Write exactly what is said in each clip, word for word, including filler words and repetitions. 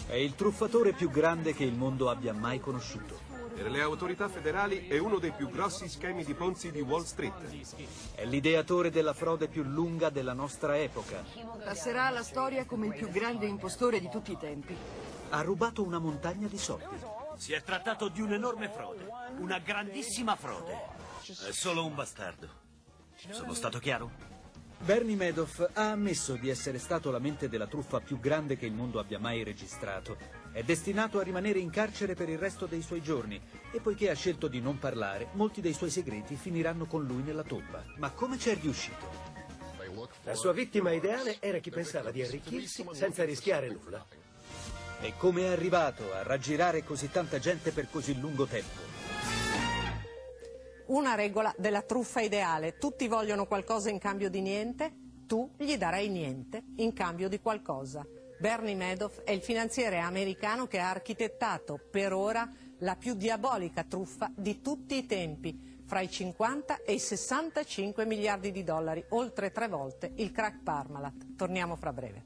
È il truffatore più grande che il mondo abbia mai conosciuto. Per le autorità federali è uno dei più grossi schemi di Ponzi di Wall Street. È l'ideatore della frode più lunga della nostra epoca. Passerà alla storia come il più grande impostore di tutti i tempi. Ha rubato una montagna di soldi. Si è trattato di un'enorme frode, una grandissima frode. È solo un bastardo. Sono stato chiaro? Bernie Madoff ha ammesso di essere stato la mente della truffa più grande che il mondo abbia mai registrato. È destinato a rimanere in carcere per il resto dei suoi giorni e poiché ha scelto di non parlare, molti dei suoi segreti finiranno con lui nella tomba. Ma come c'è riuscito? La sua vittima ideale era chi pensava di arricchirsi senza rischiare nulla. E come è arrivato a raggirare così tanta gente per così lungo tempo? Una regola della truffa ideale: tutti vogliono qualcosa in cambio di niente, tu gli darai niente in cambio di qualcosa. Bernie Madoff è il finanziere americano che ha architettato per ora la più diabolica truffa di tutti i tempi, fra i cinquanta e i sessantacinque miliardi di dollari, oltre tre volte il crack Parmalat. Torniamo fra breve.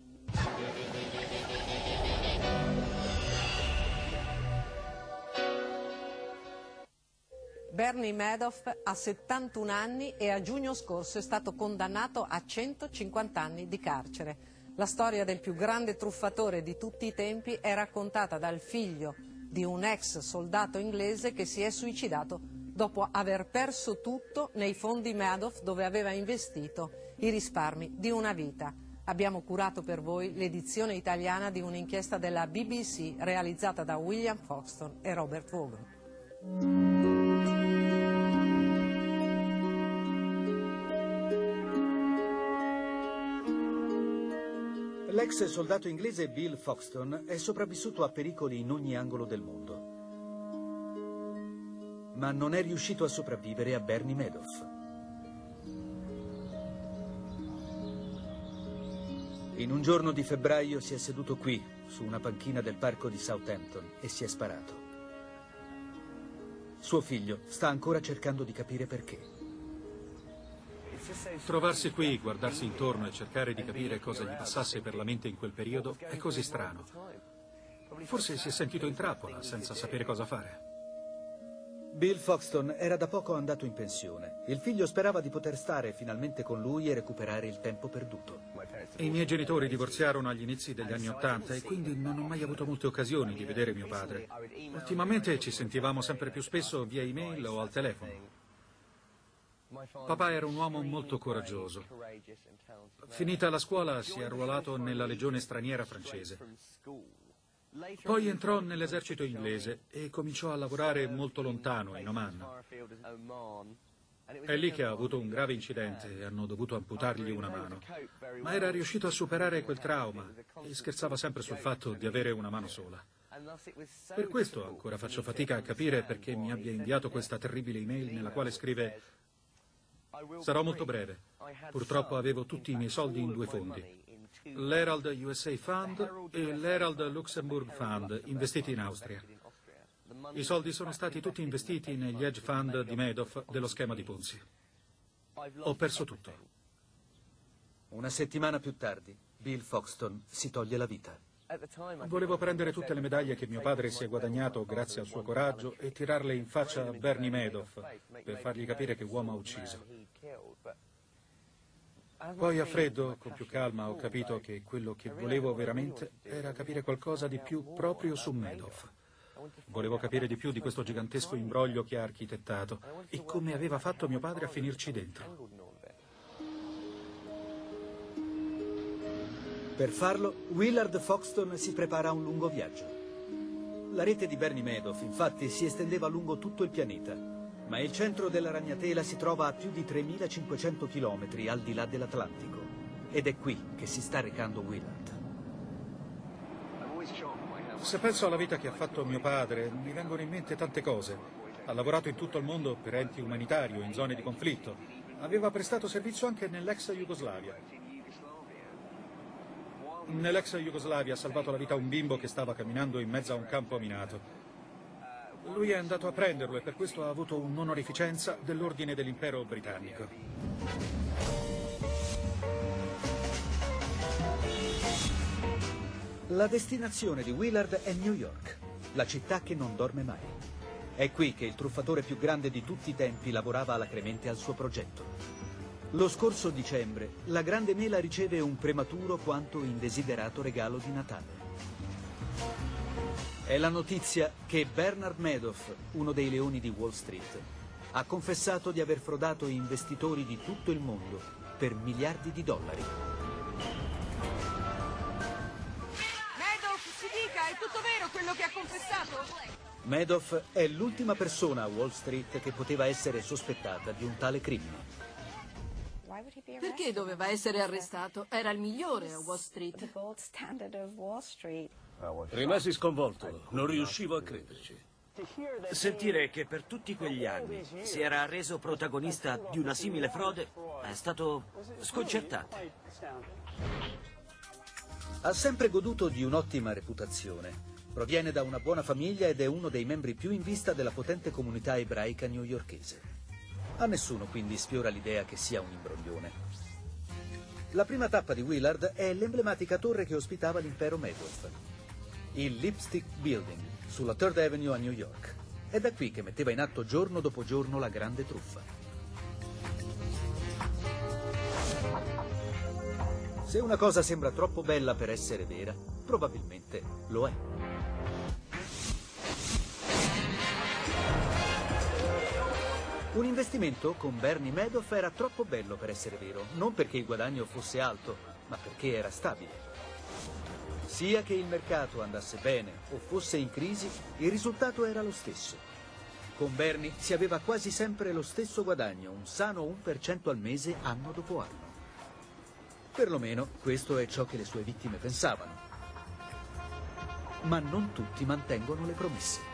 Bernie Madoff ha settantuno anni e a giugno scorso è stato condannato a centocinquanta anni di carcere. La storia del più grande truffatore di tutti i tempi è raccontata dal figlio di un ex soldato inglese che si è suicidato dopo aver perso tutto nei fondi Madoff dove aveva investito i risparmi di una vita. Abbiamo curato per voi l'edizione italiana di un'inchiesta della B B C realizzata da William Foxton e Robert Vaughan. L'ex soldato inglese Bill Foxton è sopravvissuto a pericoli in ogni angolo del mondo. Ma non è riuscito a sopravvivere a Bernie Madoff. In un giorno di febbraio si è seduto qui, su una panchina del parco di Southampton, e si è sparato. Suo figlio sta ancora cercando di capire perché. Trovarsi qui, guardarsi intorno e cercare di capire cosa gli passasse per la mente in quel periodo è così strano. Forse si è sentito in trappola, senza sapere cosa fare. Bill Foxton era da poco andato in pensione. Il figlio sperava di poter stare finalmente con lui e recuperare il tempo perduto. I miei genitori divorziarono agli inizi degli anni Ottanta e quindi non ho mai avuto molte occasioni di vedere mio padre. Ultimamente ci sentivamo sempre più spesso via email o al telefono. Papà era un uomo molto coraggioso. Finita la scuola si è arruolato nella legione straniera francese. Poi entrò nell'esercito inglese e cominciò a lavorare molto lontano, in Oman. È lì che ha avuto un grave incidente e hanno dovuto amputargli una mano. Ma era riuscito a superare quel trauma e scherzava sempre sul fatto di avere una mano sola. Per questo ancora faccio fatica a capire perché mi abbia inviato questa terribile email nella quale scrive: sarò molto breve. Purtroppo avevo tutti i miei soldi in due fondi, l'Herald U S A Fund e l'Herald Luxembourg Fund, investiti in Austria. I soldi sono stati tutti investiti negli hedge fund di Madoff dello schema di Ponzi. Ho perso tutto. Una settimana più tardi, Bill Foxton si toglie la vita. Volevo prendere tutte le medaglie che mio padre si è guadagnato grazie al suo coraggio e tirarle in faccia a Bernie Madoff per fargli capire che uomo ha ucciso. Poi a freddo, con più calma, ho capito che quello che volevo veramente era capire qualcosa di più proprio su Madoff. Volevo capire di più di questo gigantesco imbroglio che ha architettato e come aveva fatto mio padre a finirci dentro. Per farlo, Willard Foxton si prepara a un lungo viaggio. La rete di Bernie Madoff, infatti, si estendeva lungo tutto il pianeta, ma il centro della ragnatela si trova a più di tremilacinquecento chilometri al di là dell'Atlantico. Ed è qui che si sta recando Willard. Se penso alla vita che ha fatto mio padre, mi vengono in mente tante cose. Ha lavorato in tutto il mondo per enti umanitari o in zone di conflitto. Aveva prestato servizio anche nell'ex Jugoslavia. Nell'ex Jugoslavia ha salvato la vita a un bimbo che stava camminando in mezzo a un campo minato. Lui è andato a prenderlo e per questo ha avuto un'onorificenza dell'Ordine dell'Impero Britannico. La destinazione di Willard è New York, la città che non dorme mai. È qui che il truffatore più grande di tutti i tempi lavorava alacremente al suo progetto. Lo scorso dicembre, la Grande Mela riceve un prematuro quanto indesiderato regalo di Natale. È la notizia che Bernard Madoff, uno dei leoni di Wall Street, ha confessato di aver frodato investitori di tutto il mondo per miliardi di dollari. Madoff, si dica, è tutto vero quello che ha confessato? Madoff è l'ultima persona a Wall Street che poteva essere sospettata di un tale crimine. Perché doveva essere arrestato? Era il migliore a Wall Street. Rimasi sconvolto, non riuscivo a crederci. Sentire che per tutti quegli anni si era reso protagonista di una simile frode è stato sconcertante. Ha sempre goduto di un'ottima reputazione. Proviene da una buona famiglia ed è uno dei membri più in vista della potente comunità ebraica newyorkese. A nessuno quindi sfiora l'idea che sia un imbroglione. La prima tappa di Willard è l'emblematica torre che ospitava l'impero Madoff, il Lipstick Building, sulla Third Avenue a New York. È da qui che metteva in atto giorno dopo giorno la grande truffa. Se una cosa sembra troppo bella per essere vera, probabilmente lo è. Un investimento con Bernie Madoff era troppo bello per essere vero, non perché il guadagno fosse alto, ma perché era stabile. Sia che il mercato andasse bene o fosse in crisi, il risultato era lo stesso. Con Bernie si aveva quasi sempre lo stesso guadagno, un sano uno per cento al mese anno dopo anno. Perlomeno questo è ciò che le sue vittime pensavano. Ma non tutti mantengono le promesse.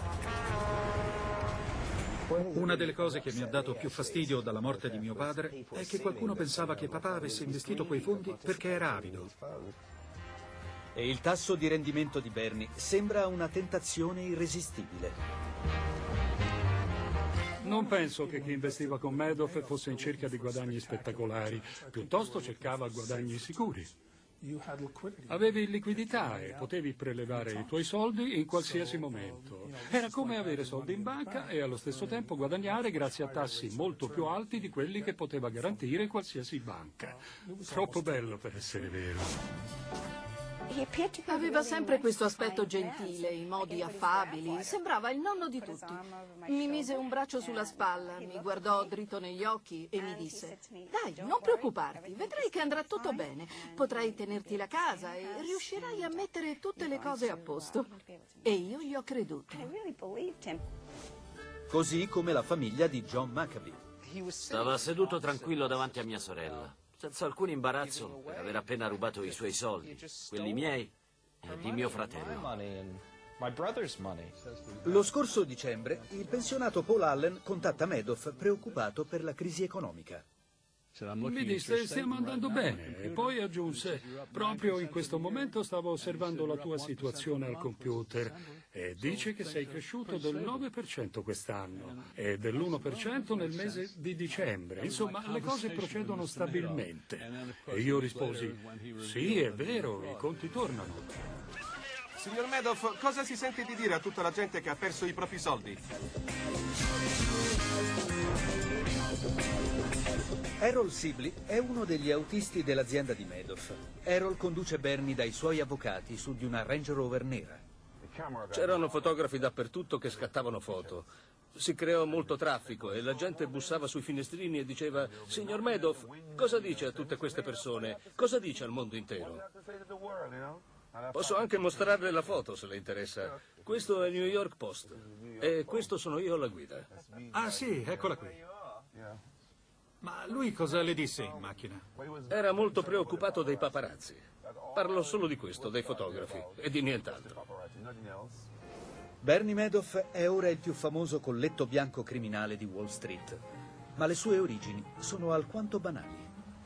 Una delle cose che mi ha dato più fastidio dalla morte di mio padre è che qualcuno pensava che papà avesse investito quei fondi perché era avido. E il tasso di rendimento di Bernie sembra una tentazione irresistibile. Non penso che chi investiva con Madoff fosse in cerca di guadagni spettacolari, piuttosto cercava guadagni sicuri. Avevi liquidità e potevi prelevare i tuoi soldi in qualsiasi momento. Era come avere soldi in banca e allo stesso tempo guadagnare grazie a tassi molto più alti di quelli che poteva garantire qualsiasi banca. Troppo bello per essere vero. Aveva sempre questo aspetto gentile, i modi affabili, sembrava il nonno di tutti. Mi mise un braccio sulla spalla, mi guardò dritto negli occhi e mi disse: dai, non preoccuparti, vedrai che andrà tutto bene, potrai tenerti la casa e riuscirai a mettere tutte le cose a posto. E io gli ho creduto. Così come la famiglia di John Maccabee. Stava seduto tranquillo davanti a mia sorella, senza alcun imbarazzo per aver appena rubato i suoi soldi, quelli miei e di mio fratello. Lo scorso dicembre, il pensionato Paul Allen contatta Madoff preoccupato per la crisi economica. Mi disse: stiamo andando bene, e poi aggiunse: proprio in questo momento stavo osservando la tua situazione al computer e dice che sei cresciuto del nove per cento quest'anno e dell'uno per cento nel mese di dicembre. Insomma, le cose procedono stabilmente. E io risposi: sì, è vero, i conti tornano. Signor Madoff, cosa si sente di dire a tutta la gente che ha perso i propri soldi? Errol Sibley è uno degli autisti dell'azienda di Madoff. Errol conduce Bernie dai suoi avvocati su di una Range Rover nera. C'erano fotografi dappertutto che scattavano foto. Si creò molto traffico e la gente bussava sui finestrini e diceva: signor Madoff, cosa dice a tutte queste persone? Cosa dice al mondo intero? Posso anche mostrarle la foto se le interessa. Questo è il New York Post e questo sono io alla guida. Ah sì, eccola qui. Ma lui cosa le disse in macchina? Era molto preoccupato dei paparazzi. Parlo solo di questo, dei fotografi e di nient'altro. Bernie Madoff è ora il più famoso colletto bianco criminale di Wall Street, ma le sue origini sono alquanto banali.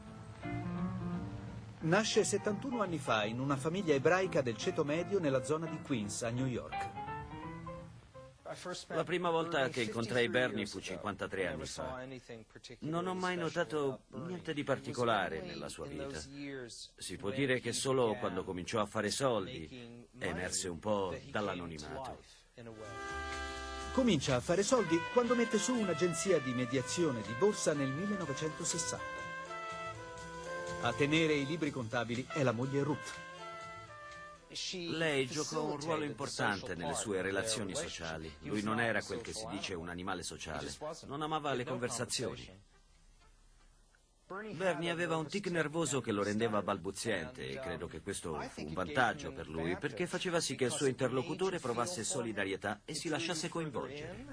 Nasce settantuno anni fa in una famiglia ebraica del ceto medio nella zona di Queens, a New York. La prima volta che incontrai Bernie fu cinquantatré anni fa. Non ho mai notato niente di particolare nella sua vita. Si può dire che solo quando cominciò a fare soldi emerse un po' dall'anonimato. Comincia a fare soldi quando mette su un'agenzia di mediazione di borsa nel millenovecentosessanta. A tenere i libri contabili è la moglie Ruth. Lei giocò un ruolo importante nelle sue relazioni sociali. Lui non era quel che si dice un animale sociale. Non amava le conversazioni. Bernie aveva un tic nervoso che lo rendeva balbuziente e credo che questo fu un vantaggio per lui perché faceva sì che il suo interlocutore provasse solidarietà e si lasciasse coinvolgere.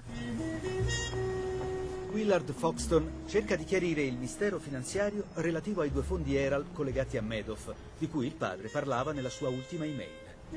Willard Foxton cerca di chiarire il mistero finanziario relativo ai due fondi Herald collegati a Madoff, di cui il padre parlava nella sua ultima email.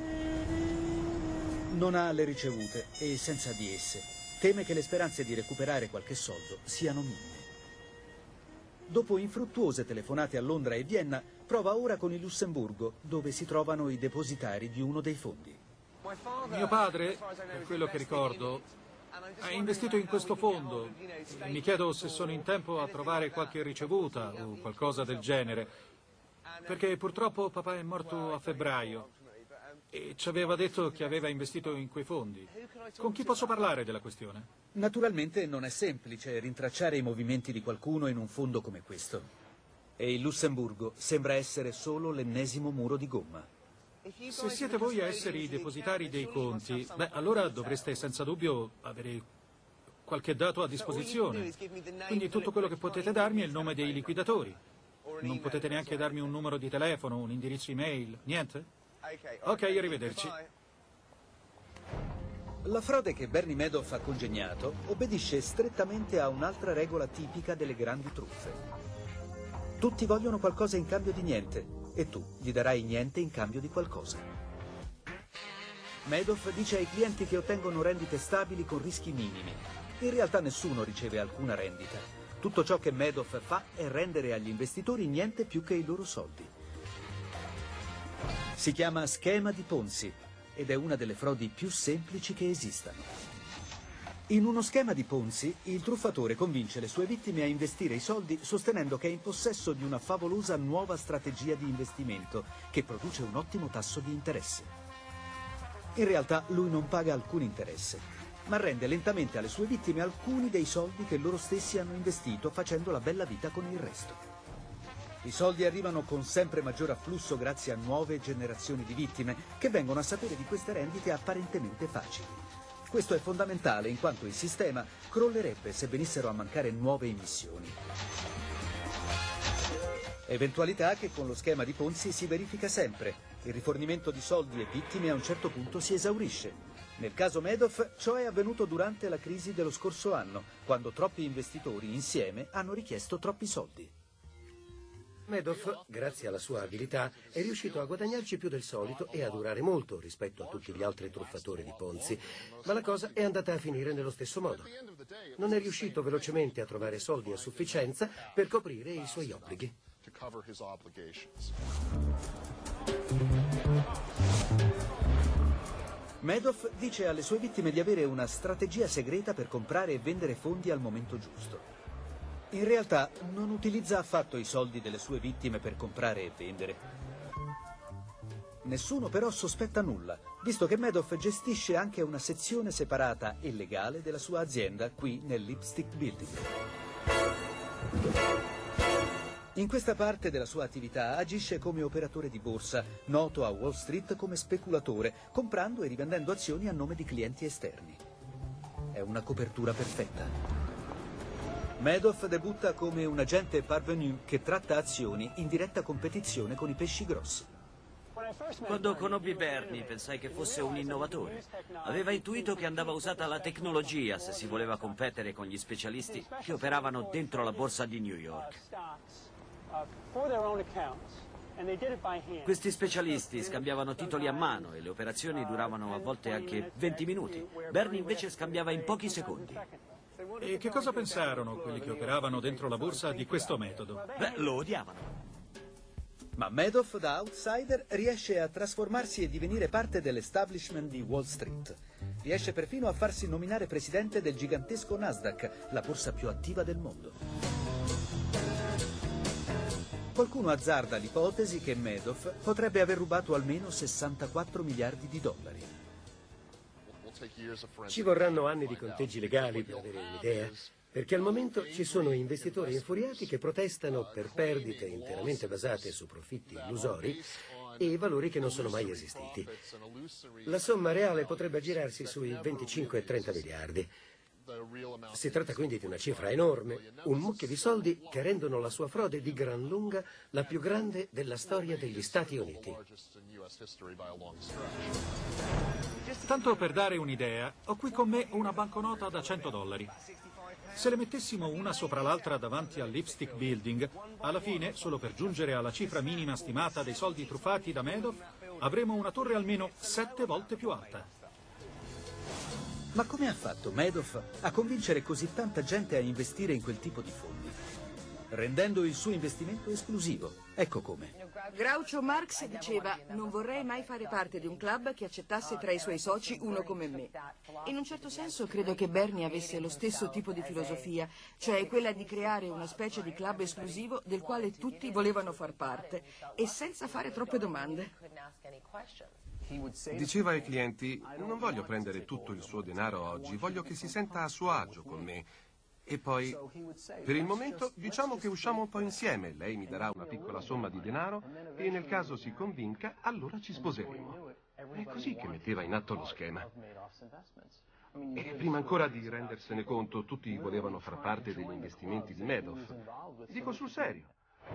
Non ha le ricevute e, senza di esse, teme che le speranze di recuperare qualche soldo siano minime. Dopo infruttuose telefonate a Londra e Vienna, prova ora con il Lussemburgo, dove si trovano i depositari di uno dei fondi. Mio padre, per quello che ricordo, ha investito in questo fondo. Mi chiedo se sono in tempo a trovare qualche ricevuta o qualcosa del genere, perché purtroppo papà è morto a febbraio e ci aveva detto che aveva investito in quei fondi. Con chi posso parlare della questione? Naturalmente non è semplice rintracciare i movimenti di qualcuno in un fondo come questo. E il Lussemburgo sembra essere solo l'ennesimo muro di gomma. Se siete voi a essere i depositari dei conti, beh, allora dovreste senza dubbio avere qualche dato a disposizione. Quindi tutto quello che potete darmi è il nome dei liquidatori. Non potete neanche darmi un numero di telefono, un indirizzo email, niente? Ok, arrivederci. La frode che Bernie Madoff ha congegnato obbedisce strettamente a un'altra regola tipica delle grandi truffe. Tutti vogliono qualcosa in cambio di niente. E tu gli darai niente in cambio di qualcosa. Madoff dice ai clienti che ottengono rendite stabili con rischi minimi. In realtà nessuno riceve alcuna rendita. Tutto ciò che Madoff fa è rendere agli investitori niente più che i loro soldi. Si chiama schema di Ponzi ed è una delle frodi più semplici che esistano. In uno schema di Ponzi, il truffatore convince le sue vittime a investire i soldi sostenendo che è in possesso di una favolosa nuova strategia di investimento che produce un ottimo tasso di interesse. In realtà lui non paga alcun interesse, ma rende lentamente alle sue vittime alcuni dei soldi che loro stessi hanno investito facendo la bella vita con il resto. I soldi arrivano con sempre maggior afflusso grazie a nuove generazioni di vittime che vengono a sapere di queste rendite apparentemente facili. Questo è fondamentale in quanto il sistema crollerebbe se venissero a mancare nuove emissioni. Eventualità che con lo schema di Ponzi si verifica sempre. Il rifornimento di soldi e vittime a un certo punto si esaurisce. Nel caso Madoff ciò è avvenuto durante la crisi dello scorso anno, quando troppi investitori insieme hanno richiesto troppi soldi. Madoff, grazie alla sua abilità, è riuscito a guadagnarci più del solito e a durare molto rispetto a tutti gli altri truffatori di Ponzi, ma la cosa è andata a finire nello stesso modo. Non è riuscito velocemente a trovare soldi a sufficienza per coprire i suoi obblighi. Madoff dice alle sue vittime di avere una strategia segreta per comprare e vendere fondi al momento giusto. In realtà non utilizza affatto i soldi delle sue vittime per comprare e vendere. Nessuno però sospetta nulla, visto che Madoff gestisce anche una sezione separata e legale della sua azienda qui nel Lipstick Building. In questa parte della sua attività agisce come operatore di borsa, noto a Wall Street come speculatore, comprando e rivendendo azioni a nome di clienti esterni. È una copertura perfetta. Madoff debutta come un agente parvenu che tratta azioni in diretta competizione con i pesci grossi. Quando conobbi Bernie pensai che fosse un innovatore. Aveva intuito che andava usata la tecnologia se si voleva competere con gli specialisti che operavano dentro la borsa di New York. Questi specialisti scambiavano titoli a mano e le operazioni duravano a volte anche venti minuti. Bernie invece scambiava in pochi secondi. E che cosa pensarono quelli che operavano dentro la borsa di questo metodo? Beh, lo odiavano. Ma Madoff, da outsider, riesce a trasformarsi e divenire parte dell'establishment di Wall Street. Riesce perfino a farsi nominare presidente del gigantesco Nasdaq, la borsa più attiva del mondo. Qualcuno azzarda l'ipotesi che Madoff potrebbe aver rubato almeno sessantaquattro miliardi di dollari. Ci vorranno anni di conteggi legali per avere un'idea, perché al momento ci sono investitori infuriati che protestano per perdite interamente basate su profitti illusori e valori che non sono mai esistiti. La somma reale potrebbe aggirarsi sui venticinque trenta miliardi. Si tratta quindi di una cifra enorme, un mucchio di soldi che rendono la sua frode di gran lunga la più grande della storia degli Stati Uniti. Tanto per dare un'idea, ho qui con me una banconota da cento dollari. Se le mettessimo una sopra l'altra davanti al Lipstick Building, alla fine, solo per giungere alla cifra minima stimata dei soldi truffati da Madoff, avremo una torre almeno sette volte più alta. Ma come ha fatto Madoff a convincere così tanta gente a investire in quel tipo di fondi? Rendendo il suo investimento esclusivo. Ecco come. Groucho Marx diceva: non vorrei mai fare parte di un club che accettasse tra i suoi soci uno come me. In un certo senso credo che Bernie avesse lo stesso tipo di filosofia, cioè quella di creare una specie di club esclusivo del quale tutti volevano far parte e senza fare troppe domande. Diceva ai clienti: non voglio prendere tutto il suo denaro oggi, voglio che si senta a suo agio con me. E poi, per il momento, diciamo che usciamo un po' insieme. Lei mi darà una piccola somma di denaro e nel caso si convinca, allora ci sposeremo. È così che metteva in atto lo schema. E prima ancora di rendersene conto, tutti volevano far parte degli investimenti di Madoff. Dico sul serio.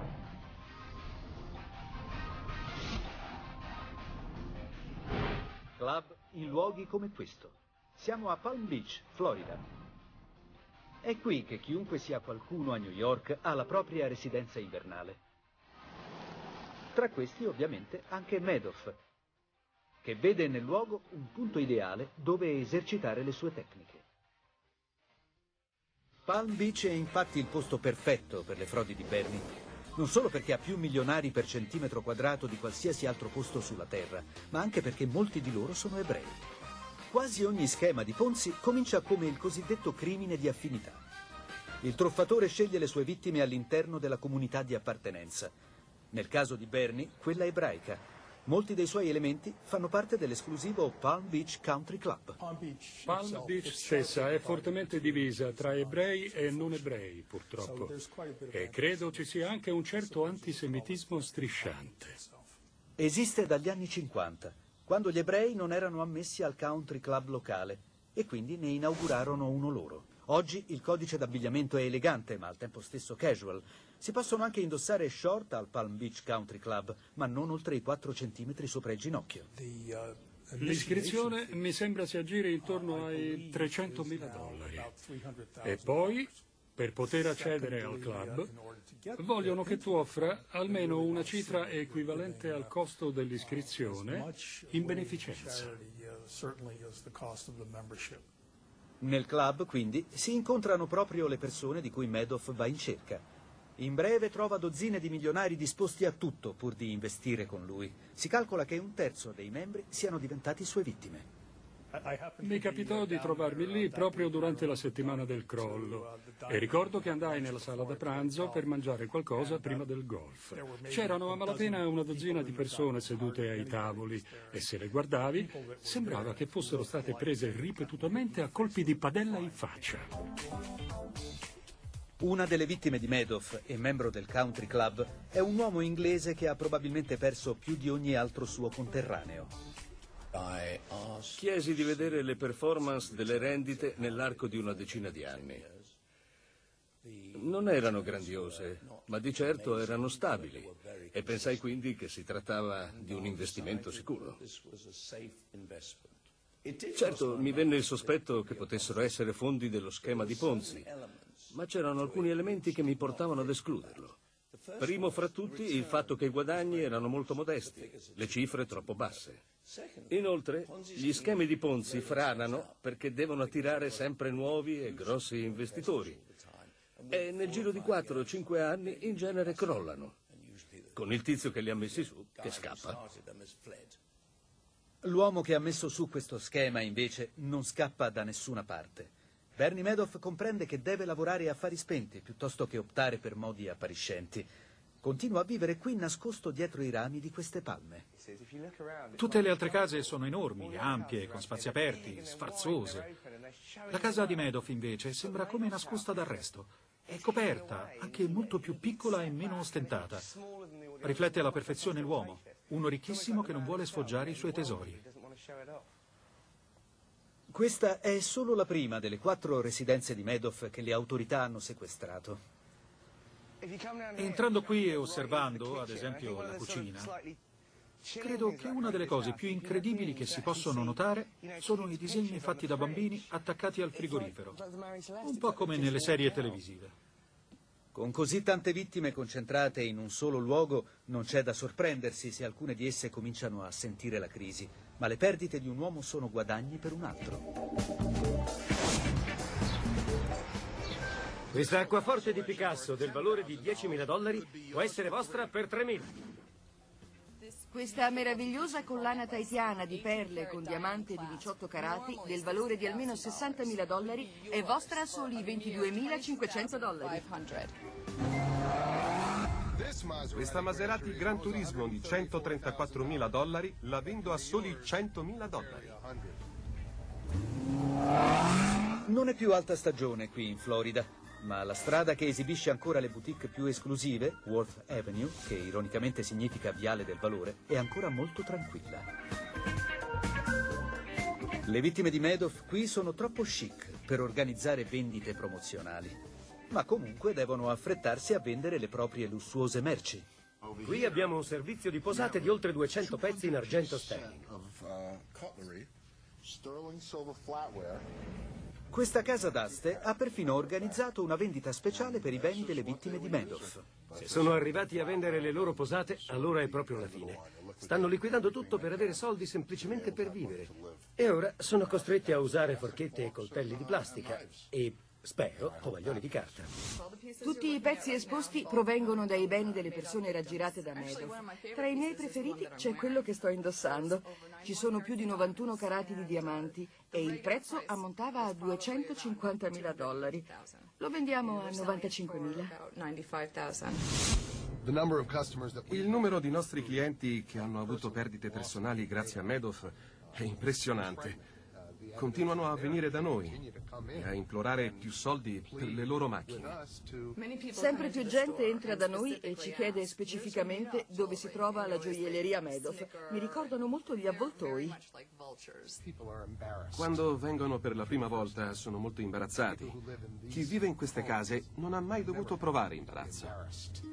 Club in luoghi come questo. Siamo a Palm Beach, Florida. È qui che chiunque sia qualcuno a New York ha la propria residenza invernale. Tra questi, ovviamente, anche Madoff, che vede nel luogo un punto ideale dove esercitare le sue tecniche. Palm Beach è infatti il posto perfetto per le frodi di Bernie, non solo perché ha più milionari per centimetro quadrato di qualsiasi altro posto sulla Terra, ma anche perché molti di loro sono ebrei. Quasi ogni schema di Ponzi comincia come il cosiddetto crimine di affinità. Il truffatore sceglie le sue vittime all'interno della comunità di appartenenza. Nel caso di Bernie, quella ebraica. Molti dei suoi elementi fanno parte dell'esclusivo Palm Beach Country Club. Palm Beach stessa è fortemente divisa tra ebrei e non ebrei, purtroppo. E credo ci sia anche un certo antisemitismo strisciante. Esiste dagli anni cinquanta. Quando gli ebrei non erano ammessi al country club locale e quindi ne inaugurarono uno loro. Oggi il codice d'abbigliamento è elegante ma al tempo stesso casual. Si possono anche indossare short al Palm Beach Country Club, ma non oltre i quattro centimetri sopra il ginocchio. L'iscrizione mi sembra si aggiri intorno ai trecentomila dollari. E poi, per poter accedere al club, vogliono che tu offra almeno una cifra equivalente al costo dell'iscrizione in beneficenza. Nel club, quindi, si incontrano proprio le persone di cui Madoff va in cerca. In breve trova dozzine di milionari disposti a tutto pur di investire con lui. Si calcola che un terzo dei membri siano diventati sue vittime. Mi capitò di trovarmi lì proprio durante la settimana del crollo e ricordo che andai nella sala da pranzo per mangiare qualcosa prima del golf. C'erano a malapena una dozzina di persone sedute ai tavoli e se le guardavi sembrava che fossero state prese ripetutamente a colpi di padella in faccia. Una delle vittime di Madoff e membro del Country Club è un uomo inglese che ha probabilmente perso più di ogni altro suo conterraneo. Chiesi di vedere le performance delle rendite nell'arco di una decina di anni. Non erano grandiose, ma di certo erano stabili e pensai quindi che si trattava di un investimento sicuro. Certo, mi venne il sospetto che potessero essere fondi dello schema di Ponzi, ma c'erano alcuni elementi che mi portavano ad escluderlo. Primo fra tutti il fatto che i guadagni erano molto modesti, le cifre troppo basse. Inoltre, gli schemi di Ponzi franano perché devono attirare sempre nuovi e grossi investitori e nel giro di quattro o cinque anni in genere crollano. con il tizio che li ha messi su, che scappa. L'uomo che ha messo su questo schema, invece, non scappa da nessuna parte. Bernie Madoff comprende che deve lavorare a fari spenti piuttosto che optare per modi appariscenti. Continua a vivere qui nascosto dietro i rami di queste palme. Tutte le altre case sono enormi, ampie, con spazi aperti, sfarzose. La casa di Madoff, invece, sembra come nascosta dal resto. È coperta, anche molto più piccola e meno ostentata. Riflette alla perfezione l'uomo, uno ricchissimo che non vuole sfoggiare i suoi tesori. Questa è solo la prima delle quattro residenze di Madoff che le autorità hanno sequestrato. Entrando qui e osservando, ad esempio, la cucina, credo che una delle cose più incredibili che si possono notare sono i disegni fatti da bambini attaccati al frigorifero, un po' come nelle serie televisive. Con così tante vittime concentrate in un solo luogo, non c'è da sorprendersi se alcune di esse cominciano a sentire la crisi, ma le perdite di un uomo sono guadagni per un altro. Questa acquaforte di Picasso del valore di diecimila dollari può essere vostra per tremila. Questa meravigliosa collana tahitiana di perle con diamante di diciotto carati del valore di almeno sessantamila dollari è vostra a soli ventiduemilacinquecento dollari. Questa Maserati Gran Turismo di centotrentaquattromila dollari la vendo a soli centomila dollari. Non è più alta stagione qui in Florida, ma la strada che esibisce ancora le boutique più esclusive, Worth Avenue, che ironicamente significa Viale del Valore, è ancora molto tranquilla. Le vittime di Madoff qui sono troppo chic per organizzare vendite promozionali, ma comunque devono affrettarsi a vendere le proprie lussuose merci. Qui abbiamo un servizio di posate di oltre duecento pezzi in argento sterling. Questa casa d'aste ha perfino organizzato una vendita speciale per i beni delle vittime di Madoff. Se sono arrivati a vendere le loro posate, allora è proprio la fine. Stanno liquidando tutto per avere soldi semplicemente per vivere. E ora sono costretti a usare forchette e coltelli di plastica e, spero, tovaglioli di carta. Tutti i pezzi esposti provengono dai beni delle persone raggirate da Madoff. Tra i miei preferiti c'è quello che sto indossando. Ci sono più di novantuno carati di diamanti e il prezzo ammontava a duecentocinquantamila dollari. Lo vendiamo a novantacinquemila. Il numero di nostri clienti che hanno avuto perdite personali grazie a Madoff è impressionante. Continuano a venire da noi e a implorare più soldi per le loro macchine. Sempre più gente entra da noi e ci chiede specificamente dove si trova la gioielleria Madoff. Mi ricordano molto gli avvoltoi. Quando vengono per la prima volta sono molto imbarazzati. Chi vive in queste case non ha mai dovuto provare imbarazzo.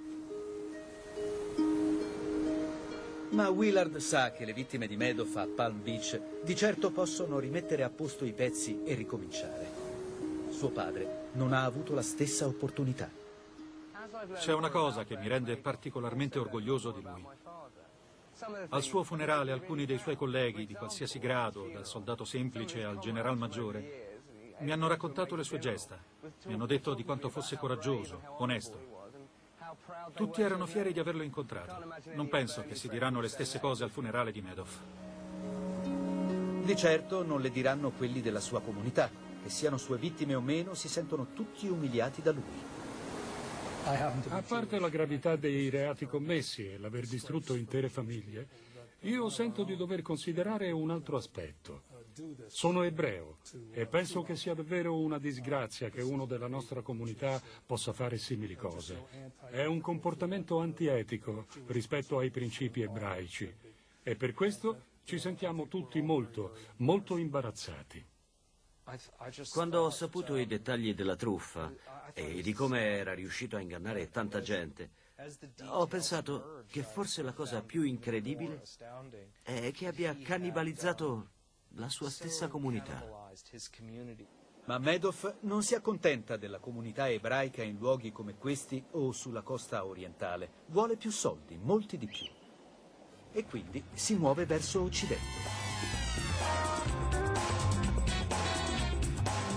Ma Willard sa che le vittime di Madoff a Palm Beach di certo possono rimettere a posto i pezzi e ricominciare. Suo padre non ha avuto la stessa opportunità. C'è una cosa che mi rende particolarmente orgoglioso di lui. Al suo funerale alcuni dei suoi colleghi di qualsiasi grado, dal soldato semplice al general maggiore, mi hanno raccontato le sue gesta. Mi hanno detto di quanto fosse coraggioso, onesto. Tutti erano fieri di averlo incontrato. Non penso che si diranno le stesse cose al funerale di Madoff. Di certo non le diranno quelli della sua comunità. Che siano sue vittime o meno, si sentono tutti umiliati da lui. A parte la gravità dei reati commessi e l'aver distrutto intere famiglie, io sento di dover considerare un altro aspetto. Sono ebreo e penso che sia davvero una disgrazia che uno della nostra comunità possa fare simili cose. È un comportamento antietico rispetto ai principi ebraici e per questo ci sentiamo tutti molto, molto imbarazzati. Quando ho saputo i dettagli della truffa e di come era riuscito a ingannare tanta gente, ho pensato che forse la cosa più incredibile è che abbia cannibalizzato la sua stessa comunità. Ma Madoff non si accontenta della comunità ebraica in luoghi come questi o sulla costa orientale. Vuole più soldi, molti di più. E quindi si muove verso occidente.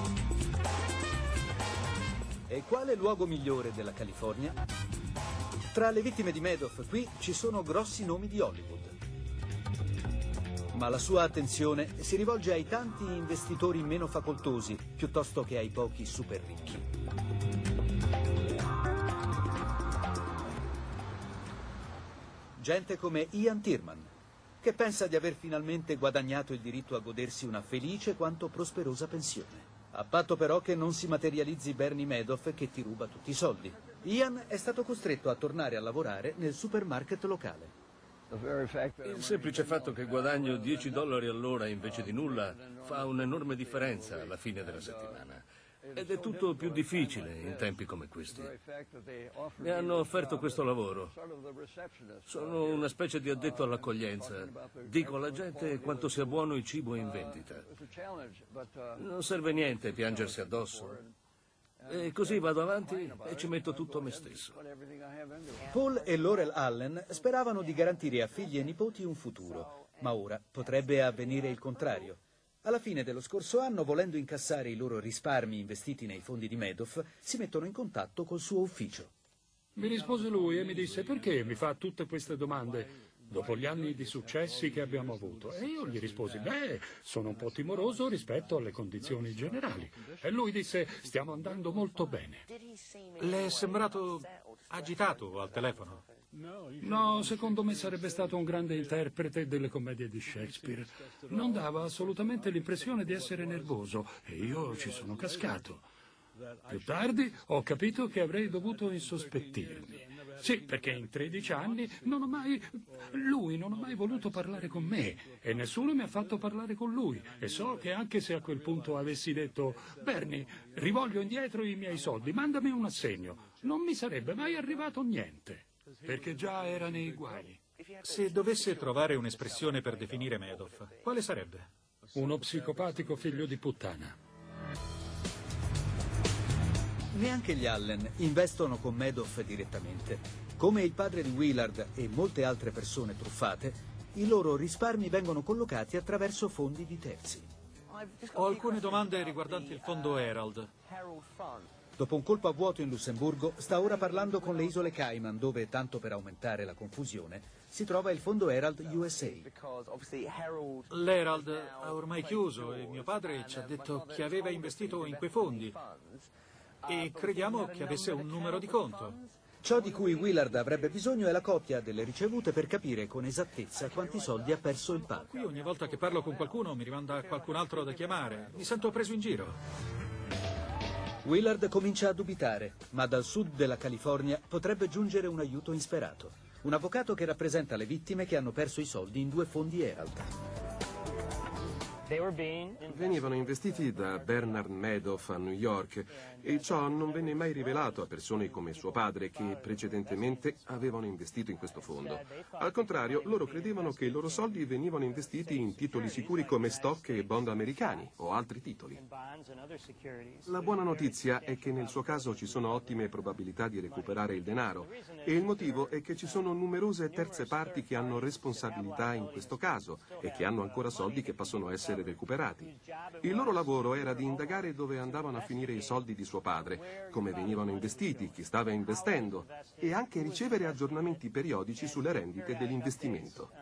E quale luogo migliore della California? Tra le vittime di Madoff qui ci sono grossi nomi di Hollywood. Ma la sua attenzione si rivolge ai tanti investitori meno facoltosi, piuttosto che ai pochi super ricchi. Gente come Ian Tierman, che pensa di aver finalmente guadagnato il diritto a godersi una felice quanto prosperosa pensione. A patto però che non si materializzi Bernie Madoff che ti ruba tutti i soldi. Ian è stato costretto a tornare a lavorare nel supermarket locale. Il semplice fatto che guadagno dieci dollari all'ora invece di nulla fa un'enorme differenza alla fine della settimana. Ed è tutto più difficile in tempi come questi. Mi hanno offerto questo lavoro. Sono una specie di addetto all'accoglienza. Dico alla gente quanto sia buono il cibo in vendita. Non serve niente piangersi addosso. E così vado avanti e ci metto tutto me stesso. Paul e Laurel Allen speravano di garantire a figli e nipoti un futuro, ma ora potrebbe avvenire il contrario. Alla fine dello scorso anno, volendo incassare i loro risparmi investiti nei fondi di Madoff, si mettono in contatto col suo ufficio. Mi rispose lui e mi disse: perché mi fa tutte queste domande dopo gli anni di successi che abbiamo avuto? E io gli risposi: beh, sono un po' timoroso rispetto alle condizioni generali. E lui disse: stiamo andando molto bene. Le è sembrato agitato al telefono? No, secondo me sarebbe stato un grande interprete delle commedie di Shakespeare. Non dava assolutamente l'impressione di essere nervoso e io ci sono cascato. Più tardi ho capito che avrei dovuto insospettirmi. Sì, perché in tredici anni non ho mai... lui non ha mai voluto parlare con me e nessuno mi ha fatto parlare con lui. E so che anche se a quel punto avessi detto: Bernie, rivoglio indietro i miei soldi, mandami un assegno, non mi sarebbe mai arrivato niente, perché già era nei guai. Se dovesse trovare un'espressione per definire Madoff, quale sarebbe? Uno psicopatico figlio di puttana. Neanche gli Allen investono con Madoff direttamente. Come il padre di Willard e molte altre persone truffate, i loro risparmi vengono collocati attraverso fondi di terzi. Ho alcune domande riguardanti il fondo Herald. Dopo un colpo a vuoto in Lussemburgo, sta ora parlando con le isole Cayman, dove, tanto per aumentare la confusione, si trova il fondo Herald U S A. L'Herald ha ormai chiuso e mio padre ci ha detto che aveva investito in quei fondi e crediamo che avesse un numero di conto. Ciò di cui Willard avrebbe bisogno è la copia delle ricevute per capire con esattezza quanti soldi ha perso il padre. Qui ogni volta che parlo con qualcuno mi rimanda qualcun altro da chiamare. Mi sento preso in giro. Willard comincia a dubitare, ma dal sud della California potrebbe giungere un aiuto insperato. Un avvocato che rappresenta le vittime che hanno perso i soldi in due fondi Herald. Venivano investiti da Bernard Madoff a New York e ciò non venne mai rivelato a persone come suo padre che precedentemente avevano investito in questo fondo. Al contrario, loro credevano che i loro soldi venivano investiti in titoli sicuri come stock e bond americani o altri titoli. La buona notizia è che nel suo caso ci sono ottime probabilità di recuperare il denaro e il motivo è che ci sono numerose terze parti che hanno responsabilità in questo caso e che hanno ancora soldi che possono essere recuperati. Il loro lavoro era di indagare dove andavano a finire i soldi di suo padre, come venivano investiti, chi stava investendo e anche ricevere aggiornamenti periodici sulle rendite dell'investimento.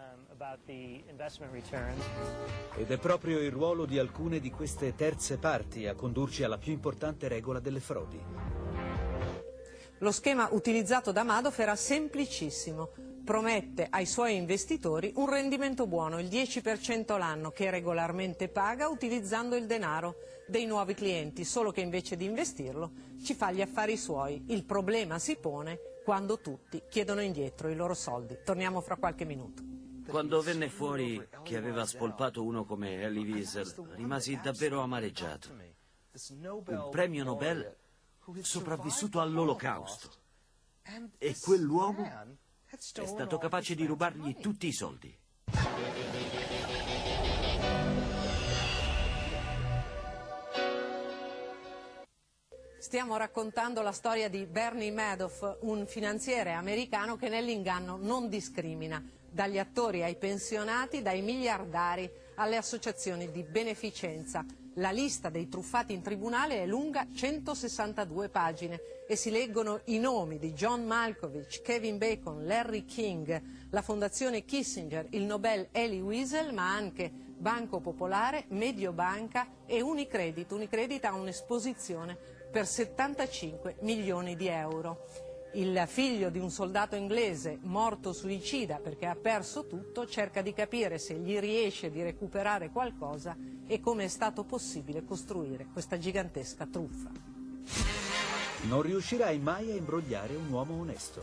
Ed è proprio il ruolo di alcune di queste terze parti a condurci alla più importante regola delle frodi. Lo schema utilizzato da Madoff era semplicissimo. Promette ai suoi investitori un rendimento buono, il dieci per cento l'anno, che regolarmente paga utilizzando il denaro dei nuovi clienti, solo che invece di investirlo ci fa gli affari suoi. Il problema si pone quando tutti chiedono indietro i loro soldi. Torniamo fra qualche minuto. Quando venne fuori che aveva spolpato uno come Elie Wiesel, rimasi davvero amareggiato. Un premio Nobel sopravvissuto all'Olocausto. E quell'uomo è stato capace di rubargli tutti i soldi. Stiamo raccontando la storia di Bernie Madoff, un finanziere americano che nell'inganno non discrimina, dagli attori ai pensionati, dai miliardari alle associazioni di beneficenza. La lista dei truffati in tribunale è lunga centosessantadue pagine e si leggono i nomi di John Malkovich, Kevin Bacon, Larry King, la Fondazione Kissinger, il Nobel Elie Wiesel, ma anche Banco Popolare, Mediobanca e Unicredit. Unicredit ha un'esposizione per settantacinque milioni di euro. Il figlio di un soldato inglese morto suicida perché ha perso tutto cerca di capire se gli riesce di recuperare qualcosa e come è stato possibile costruire questa gigantesca truffa. Non riuscirai mai a imbrogliare un uomo onesto.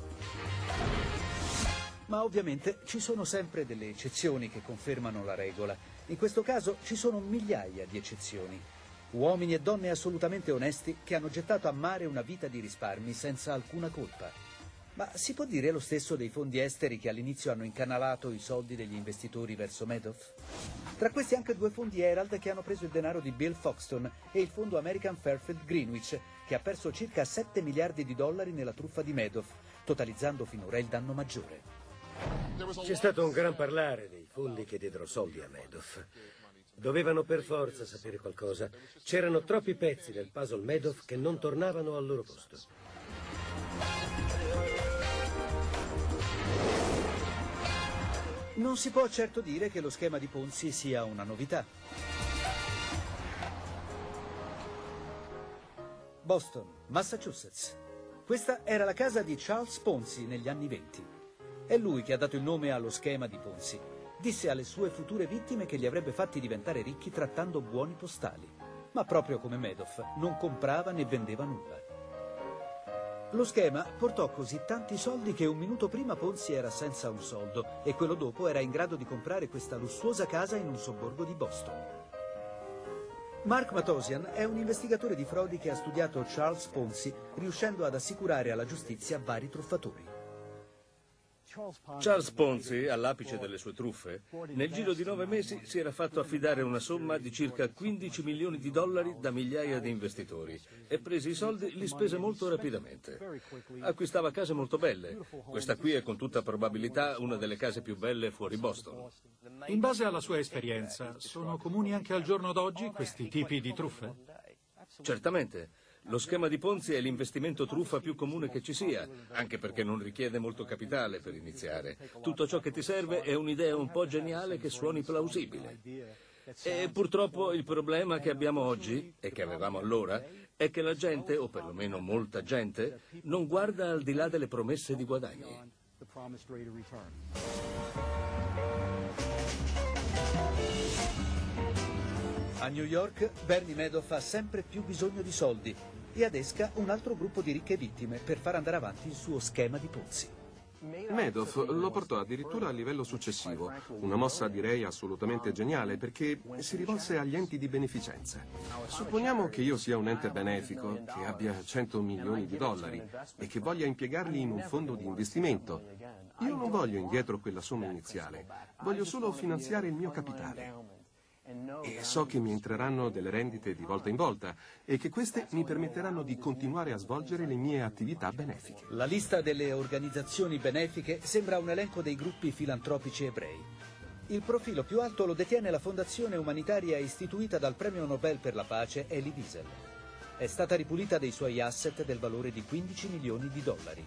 Ma ovviamente ci sono sempre delle eccezioni che confermano la regola. In questo caso ci sono migliaia di eccezioni. Uomini e donne assolutamente onesti che hanno gettato a mare una vita di risparmi senza alcuna colpa. Ma si può dire lo stesso dei fondi esteri che all'inizio hanno incanalato i soldi degli investitori verso Madoff? Tra questi anche due fondi Herald che hanno preso il denaro di Bill Foxton e il fondo American Fairfield Greenwich, che ha perso circa sette miliardi di dollari nella truffa di Madoff, totalizzando finora il danno maggiore. C'è stato un gran parlare dei fondi che diedero soldi a Madoff. Dovevano per forza sapere qualcosa. C'erano troppi pezzi del puzzle Madoff che non tornavano al loro posto. Non si può certo dire che lo schema di Ponzi sia una novità. Boston, Massachusetts. Questa era la casa di Charles Ponzi negli anni venti. È lui che ha dato il nome allo schema di Ponzi. Disse alle sue future vittime che li avrebbe fatti diventare ricchi trattando buoni postali. Ma proprio come Madoff, non comprava né vendeva nulla. Lo schema portò così tanti soldi che un minuto prima Ponzi era senza un soldo e quello dopo era in grado di comprare questa lussuosa casa in un sobborgo di Boston. Mark Matosian è un investigatore di frodi che ha studiato Charles Ponzi, riuscendo ad assicurare alla giustizia vari truffatori. Charles Ponzi, all'apice delle sue truffe, nel giro di nove mesi si era fatto affidare una somma di circa quindici milioni di dollari da migliaia di investitori e presi i soldi li spese molto rapidamente. Acquistava case molto belle. Questa qui è con tutta probabilità una delle case più belle fuori Boston. In base alla sua esperienza, sono comuni anche al giorno d'oggi questi tipi di truffe? Certamente. Lo schema di Ponzi è l'investimento truffa più comune che ci sia, anche perché non richiede molto capitale per iniziare. Tutto ciò che ti serve è un'idea un po' geniale che suoni plausibile. E purtroppo il problema che abbiamo oggi, e che avevamo allora, è che la gente, o perlomeno molta gente, non guarda al di là delle promesse di guadagni. A New York, Bernie Madoff ha sempre più bisogno di soldi e adesca un altro gruppo di ricche vittime per far andare avanti il suo schema di Ponzi. Madoff lo portò addirittura a livello successivo, una mossa direi assolutamente geniale perché si rivolse agli enti di beneficenza. Supponiamo che io sia un ente benefico che abbia cento milioni di dollari e che voglia impiegarli in un fondo di investimento. Io non voglio indietro quella somma iniziale, voglio solo finanziare il mio capitale. E so che mi entreranno delle rendite di volta in volta e che queste mi permetteranno di continuare a svolgere le mie attività benefiche. La lista delle organizzazioni benefiche sembra un elenco dei gruppi filantropici ebrei. Il profilo più alto lo detiene la fondazione umanitaria istituita dal premio Nobel per la pace Elie Wiesel. È stata ripulita dei suoi asset del valore di quindici milioni di dollari.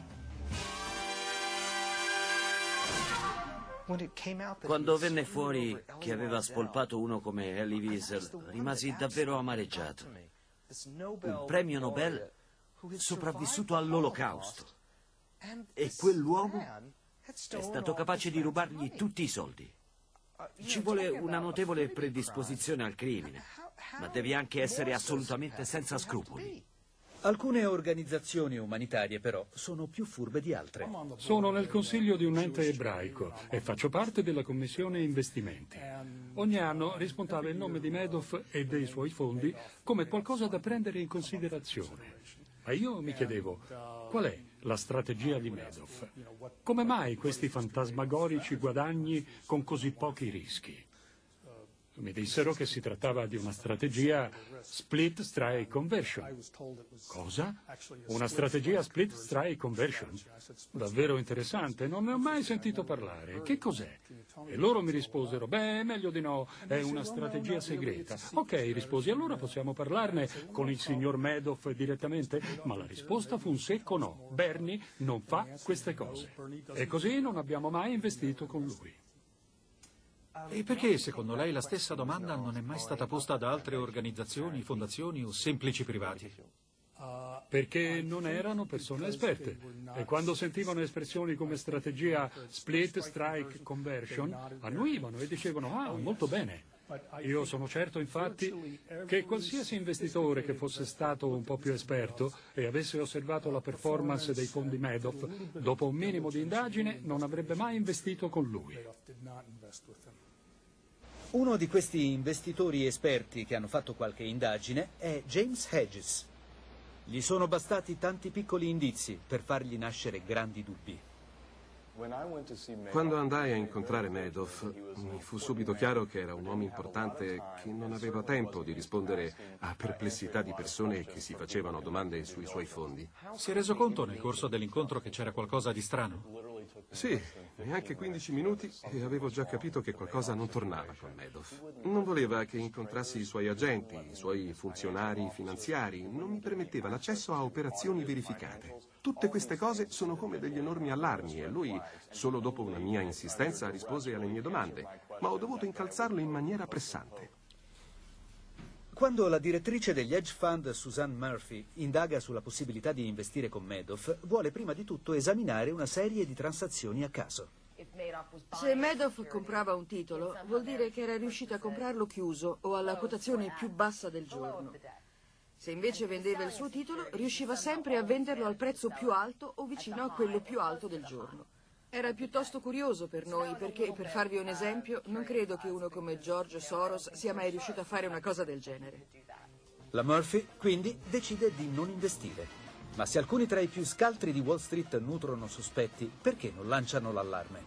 Quando venne fuori che aveva spolpato uno come Elie Wiesel, rimasi davvero amareggiato. Un premio Nobel sopravvissuto all'Olocausto. E quell'uomo è stato capace di rubargli tutti i soldi. Ci vuole una notevole predisposizione al crimine, ma devi anche essere assolutamente senza scrupoli. Alcune organizzazioni umanitarie, però, sono più furbe di altre. Sono nel consiglio di un ente ebraico e faccio parte della commissione investimenti. Ogni anno rispuntava il nome di Madoff e dei suoi fondi come qualcosa da prendere in considerazione. Ma io mi chiedevo, qual è la strategia di Madoff? Come mai questi fantasmagorici guadagni con così pochi rischi? Mi dissero che si trattava di una strategia split strike conversion. Cosa? Una strategia split strike conversion? Davvero interessante, non ne ho mai sentito parlare. Che cos'è? E loro mi risposero, beh, meglio di no, è una strategia segreta. Ok, risposi, allora possiamo parlarne con il signor Madoff direttamente? Ma la risposta fu un secco no. Bernie non fa queste cose. E così non abbiamo mai investito con lui. E perché, secondo lei, la stessa domanda non è mai stata posta da altre organizzazioni, fondazioni o semplici privati? Perché non erano persone esperte. E quando sentivano espressioni come strategia split, strike, conversion, annuivano e dicevano, ah, molto bene. Io sono certo, infatti, che qualsiasi investitore che fosse stato un po' più esperto e avesse osservato la performance dei fondi Madoff, dopo un minimo di indagine non avrebbe mai investito con lui. Uno di questi investitori esperti che hanno fatto qualche indagine è James Hedges. Gli sono bastati tanti piccoli indizi per fargli nascere grandi dubbi. Quando andai a incontrare Madoff, mi fu subito chiaro che era un uomo importante che non aveva tempo di rispondere a perplessità di persone che si facevano domande sui suoi fondi. Si è reso conto nel corso dell'incontro che c'era qualcosa di strano? Sì, neanche quindici minuti e avevo già capito che qualcosa non tornava con Madoff. Non voleva che incontrassi i suoi agenti, i suoi funzionari finanziari, non mi permetteva l'accesso a operazioni verificate. Tutte queste cose sono come degli enormi allarmi e lui, solo dopo una mia insistenza, rispose alle mie domande, ma ho dovuto incalzarlo in maniera pressante. Quando la direttrice degli hedge fund, Suzanne Murphy, indaga sulla possibilità di investire con Madoff, vuole prima di tutto esaminare una serie di transazioni a caso. Se Madoff comprava un titolo, vuol dire che era riuscito a comprarlo chiuso o alla quotazione più bassa del giorno. Se invece vendeva il suo titolo, riusciva sempre a venderlo al prezzo più alto o vicino a quello più alto del giorno. Era piuttosto curioso per noi perché, per farvi un esempio, non credo che uno come George Soros sia mai riuscito a fare una cosa del genere. La Murphy, quindi, decide di non investire. Ma se alcuni tra i più scaltri di Wall Street nutrono sospetti, perché non lanciano l'allarme?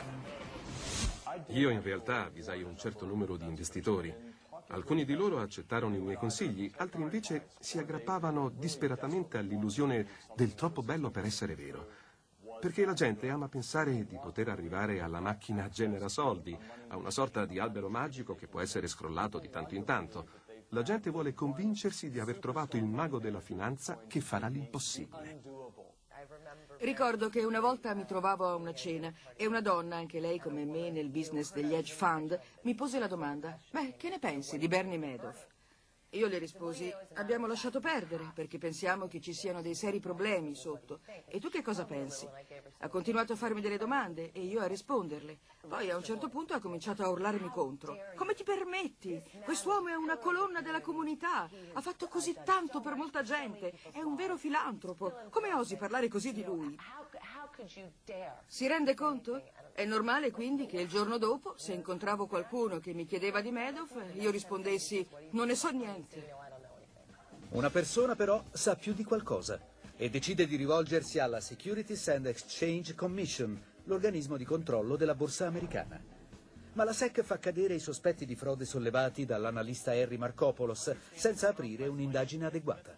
Io in realtà avvisai un certo numero di investitori. Alcuni di loro accettarono i miei consigli, altri invece si aggrappavano disperatamente all'illusione del troppo bello per essere vero. Perché la gente ama pensare di poter arrivare alla macchina genera soldi, a una sorta di albero magico che può essere scrollato di tanto in tanto. La gente vuole convincersi di aver trovato il mago della finanza che farà l'impossibile. Ricordo che una volta mi trovavo a una cena e una donna, anche lei come me nel business degli hedge fund, mi pose la domanda: beh, che ne pensi di Bernie Madoff? Io le risposi: abbiamo lasciato perdere perché pensiamo che ci siano dei seri problemi sotto. E tu che cosa pensi? Ha continuato a farmi delle domande e io a risponderle. Poi a un certo punto ha cominciato a urlarmi contro. Come ti permetti? Quest'uomo è una colonna della comunità. Ha fatto così tanto per molta gente. È un vero filantropo. Come osi parlare così di lui? Si rende conto? È normale quindi che il giorno dopo, se incontravo qualcuno che mi chiedeva di Madoff, io rispondessi: non ne so niente. Una persona però sa più di qualcosa e decide di rivolgersi alla Securities and Exchange Commission, l'organismo di controllo della borsa americana. Ma la S E C fa cadere i sospetti di frode sollevati dall'analista Harry Markopoulos senza aprire un'indagine adeguata.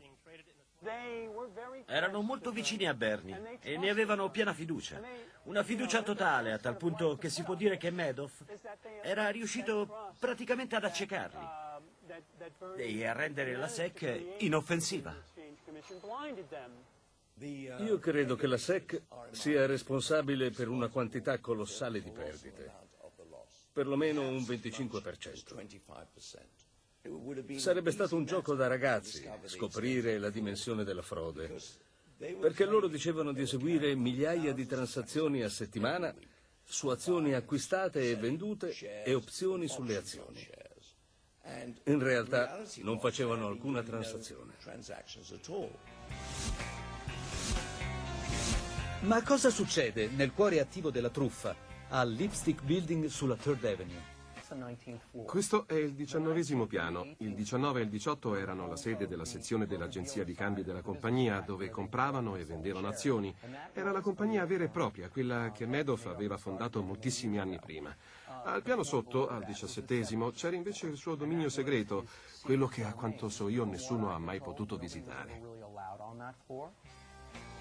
Erano molto vicini a Bernie e ne avevano piena fiducia. Una fiducia totale, a tal punto che si può dire che Madoff era riuscito praticamente ad accecarli e a rendere la S E C inoffensiva. Io credo che la S E C sia responsabile per una quantità colossale di perdite, perlomeno un venticinque per cento. Sarebbe stato un gioco da ragazzi scoprire la dimensione della frode, perché loro dicevano di eseguire migliaia di transazioni a settimana su azioni acquistate e vendute e opzioni sulle azioni. In realtà non facevano alcuna transazione. Ma cosa succede nel cuore attivo della truffa, al Lipstick Building sulla Third Avenue? Questo è il diciannovesimo piano. Il diciannove e il diciotto erano la sede della sezione dell'agenzia di cambi della compagnia, dove compravano e vendevano azioni. Era la compagnia vera e propria, quella che Madoff aveva fondato moltissimi anni prima. Al piano sotto, al diciassettesimo, c'era invece il suo dominio segreto, quello che, a quanto so io, nessuno ha mai potuto visitare.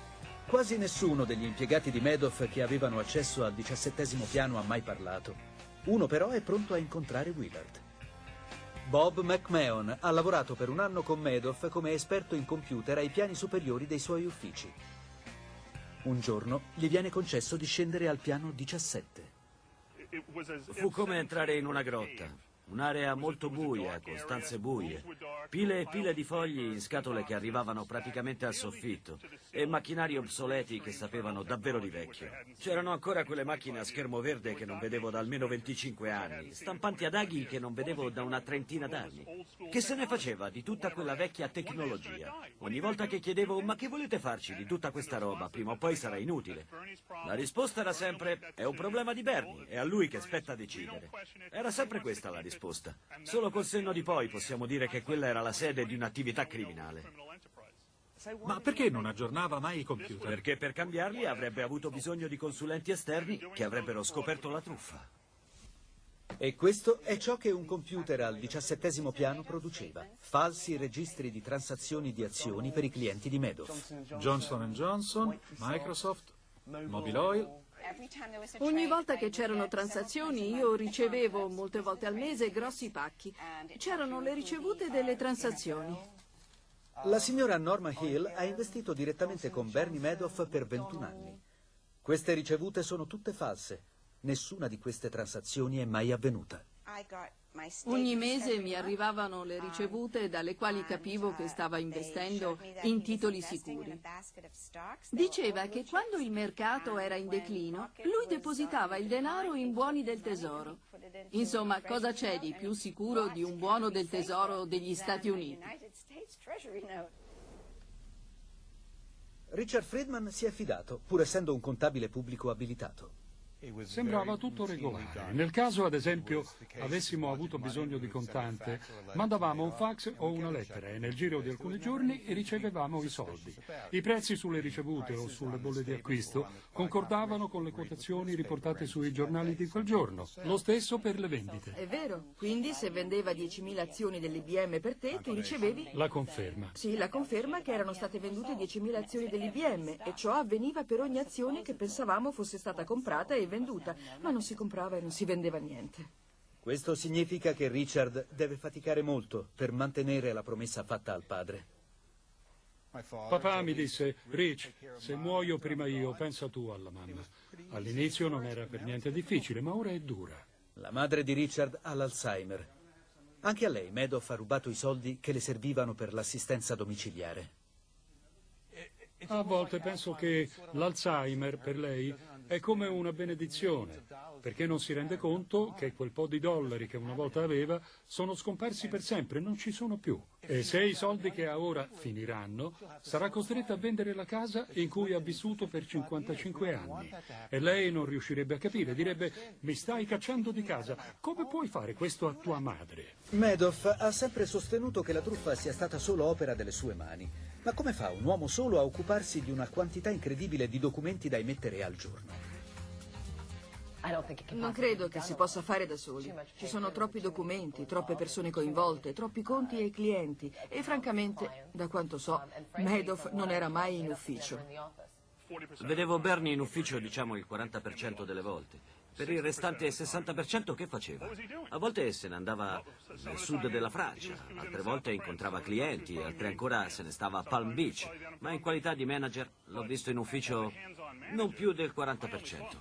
Quasi nessuno degli impiegati di Madoff che avevano accesso al diciassettesimo piano ha mai parlato. Uno però è pronto a incontrare Willard. Bob McMahon ha lavorato per un anno con Madoff come esperto in computer ai piani superiori dei suoi uffici. Un giorno gli viene concesso di scendere al piano diciassette. Fu come entrare in una grotta. Un'area molto buia, con stanze buie, pile e pile di fogli in scatole che arrivavano praticamente al soffitto e macchinari obsoleti che sapevano davvero di vecchio. C'erano ancora quelle macchine a schermo verde che non vedevo da almeno venticinque anni, stampanti ad aghi che non vedevo da una trentina d'anni. Che se ne faceva di tutta quella vecchia tecnologia? Ogni volta che chiedevo ma che volete farci di tutta questa roba, prima o poi sarà inutile. La risposta era sempre è un problema di Bernie, è a lui che spetta decidere. Era sempre questa la risposta. Solo col senno di poi possiamo dire che quella era la sede di un'attività criminale. Ma perché non aggiornava mai i computer? Perché per cambiarli avrebbe avuto bisogno di consulenti esterni che avrebbero scoperto la truffa. E questo è ciò che un computer al diciassettesimo piano produceva. Falsi registri di transazioni di azioni per i clienti di Madoff. Johnson and Johnson, Microsoft, Mobil Oil. Ogni volta che c'erano transazioni io ricevevo molte volte al mese grossi pacchi. C'erano le ricevute delle transazioni. La signora Norma Hill ha investito direttamente con Bernie Madoff per ventuno anni. Queste ricevute sono tutte false. Nessuna di queste transazioni è mai avvenuta. Ogni mese mi arrivavano le ricevute dalle quali capivo che stava investendo in titoli sicuri. Diceva che quando il mercato era in declino, lui depositava il denaro in buoni del tesoro. Insomma, cosa c'è di più sicuro di un buono del tesoro degli Stati Uniti? Richard Friedman si è fidato, pur essendo un contabile pubblico abilitato. Sembrava tutto regolare. Nel caso, ad esempio, avessimo avuto bisogno di contante, mandavamo un fax o una lettera e nel giro di alcuni giorni ricevevamo i soldi. I prezzi sulle ricevute o sulle bolle di acquisto concordavano con le quotazioni riportate sui giornali di quel giorno. Lo stesso per le vendite. È vero. Quindi se vendeva diecimila azioni dell'I B M per te, tu ricevevi... La conferma. Sì, la conferma che erano state vendute diecimila azioni dell'I B M e ciò avveniva per ogni azione che pensavamo fosse stata comprata e venduta, ma non si comprava e non si vendeva niente. Questo significa che Richard deve faticare molto per mantenere la promessa fatta al padre. Papà mi disse, Rich, se muoio prima io, pensa tu alla mamma. All'inizio non era per niente difficile, ma ora è dura. La madre di Richard ha l'Alzheimer. Anche a lei Madoff ha rubato i soldi che le servivano per l'assistenza domiciliare. A volte penso che l'Alzheimer per lei è come una benedizione, perché non si rende conto che quel po' di dollari che una volta aveva sono scomparsi per sempre, non ci sono più. E se i soldi che ha ora finiranno, sarà costretta a vendere la casa in cui ha vissuto per cinquantacinque anni. E lei non riuscirebbe a capire, direbbe, mi stai cacciando di casa, come puoi fare questo a tua madre? Madoff ha sempre sostenuto che la truffa sia stata solo opera delle sue mani. Ma come fa un uomo solo a occuparsi di una quantità incredibile di documenti da emettere al giorno? Non credo che si possa fare da soli. Ci sono troppi documenti, troppe persone coinvolte, troppi conti e clienti. E francamente, da quanto so, Madoff non era mai in ufficio. Vedevo Bernie in ufficio, diciamo, il quaranta per cento delle volte. Per il restante sessanta per cento che faceva? A volte se ne andava nel sud della Francia, altre volte incontrava clienti, altre ancora se ne stava a Palm Beach, ma in qualità di manager l'ho visto in ufficio non più del quaranta per cento.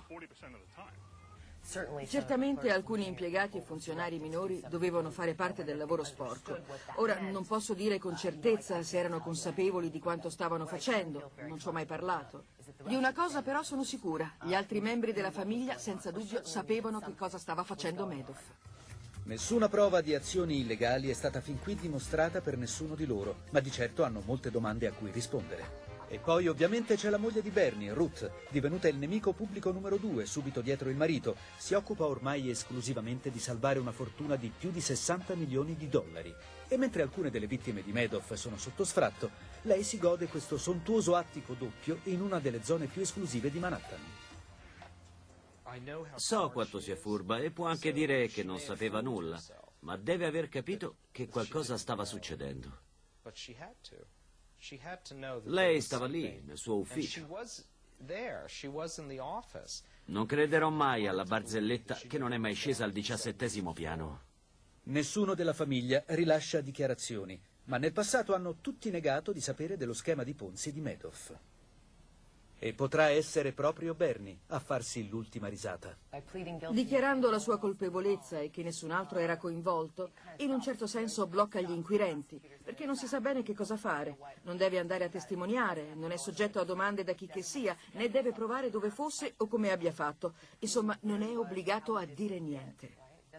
Certamente alcuni impiegati e funzionari minori dovevano fare parte del lavoro sporco. Ora non posso dire con certezza se erano consapevoli di quanto stavano facendo, non ci ho mai parlato. Di una cosa però sono sicura, gli altri membri della famiglia senza dubbio sapevano che cosa stava facendo Madoff. Nessuna prova di azioni illegali è stata fin qui dimostrata per nessuno di loro, ma di certo hanno molte domande a cui rispondere. E poi ovviamente c'è la moglie di Bernie, Ruth, divenuta il nemico pubblico numero due, subito dietro il marito. Si occupa ormai esclusivamente di salvare una fortuna di più di sessanta milioni di dollari. E mentre alcune delle vittime di Madoff sono sotto sfratto, lei si gode questo sontuoso attico doppio in una delle zone più esclusive di Manhattan. So quanto sia furba e può anche dire che non sapeva nulla, ma deve aver capito che qualcosa stava succedendo. Lei stava lì, nel suo ufficio. Non crederò mai alla barzelletta che non è mai scesa al diciassettesimo piano. Nessuno della famiglia rilascia dichiarazioni, ma nel passato hanno tutti negato di sapere dello schema di Ponzi di Madoff. E potrà essere proprio Bernie a farsi l'ultima risata. Dichiarando la sua colpevolezza e che nessun altro era coinvolto, in un certo senso blocca gli inquirenti, perché non si sa bene che cosa fare. Non deve andare a testimoniare, non è soggetto a domande da chi che sia, né deve provare dove fosse o come abbia fatto. Insomma, non è obbligato a dire niente.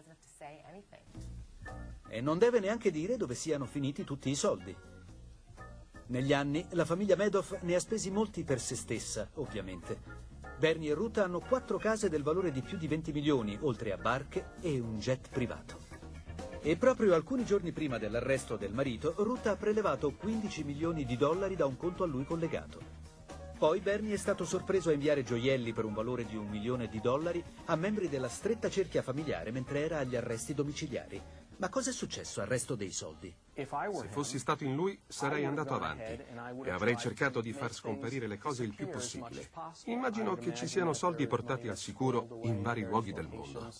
E non deve neanche dire dove siano finiti tutti i soldi. Negli anni la famiglia Madoff ne ha spesi molti per se stessa, ovviamente. Bernie e Ruth hanno quattro case del valore di più di venti milioni, oltre a barche e un jet privato. E proprio alcuni giorni prima dell'arresto del marito, Ruth ha prelevato quindici milioni di dollari da un conto a lui collegato. Poi Bernie è stato sorpreso a inviare gioielli per un valore di un milione di dollari a membri della stretta cerchia familiare mentre era agli arresti domiciliari. Ma cosa è successo al resto dei soldi? Se fossi stato in lui, sarei andato avanti e avrei cercato di far scomparire le cose il più possibile. Immagino che ci siano soldi portati al sicuro in vari luoghi del mondo.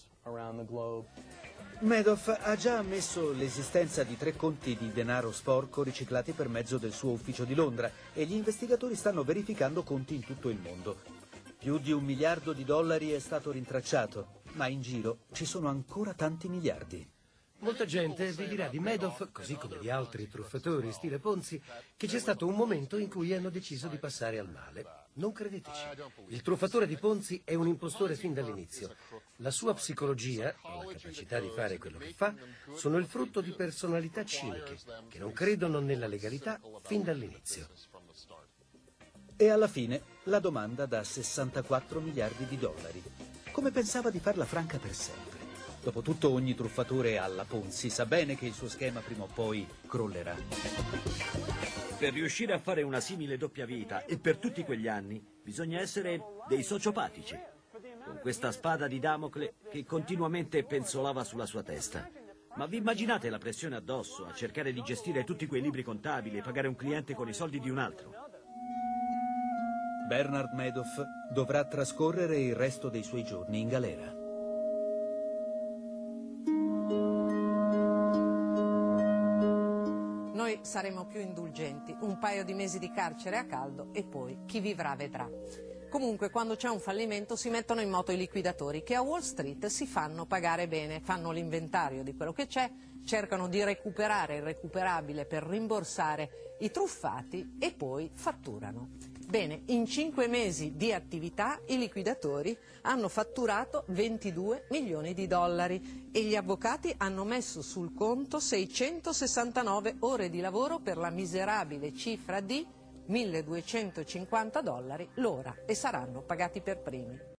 Madoff ha già ammesso l'esistenza di tre conti di denaro sporco riciclati per mezzo del suo ufficio di Londra e gli investigatori stanno verificando conti in tutto il mondo. Più di un miliardo di dollari è stato rintracciato, ma in giro ci sono ancora tanti miliardi. Molta gente vi dirà di Madoff, così come di altri truffatori stile Ponzi, che c'è stato un momento in cui hanno deciso di passare al male. Non credeteci. Il truffatore di Ponzi è un impostore fin dall'inizio. La sua psicologia, o la capacità di fare quello che fa, sono il frutto di personalità ciniche, che non credono nella legalità fin dall'inizio. E alla fine la domanda da sessantaquattro miliardi di dollari. Come pensava di farla franca per sempre? Dopotutto ogni truffatore alla Ponzi sa bene che il suo schema prima o poi crollerà. Per riuscire a fare una simile doppia vita e per tutti quegli anni bisogna essere dei sociopatici, con questa spada di Damocle che continuamente penzolava sulla sua testa. Ma vi immaginate la pressione addosso a cercare di gestire tutti quei libri contabili e pagare un cliente con i soldi di un altro? Bernard Madoff dovrà trascorrere il resto dei suoi giorni in galera. Noi saremo più indulgenti, un paio di mesi di carcere a caldo e poi chi vivrà vedrà. Comunque quando c'è un fallimento si mettono in moto i liquidatori che a Wall Street si fanno pagare bene, fanno l'inventario di quello che c'è, cercano di recuperare il recuperabile per rimborsare i truffati e poi fatturano. Bene, in cinque mesi di attività i liquidatori hanno fatturato ventidue milioni di dollari e gli avvocati hanno messo sul conto seicentosessantanove ore di lavoro per la miserabile cifra di milleduecentocinquanta dollari l'ora e saranno pagati per primi.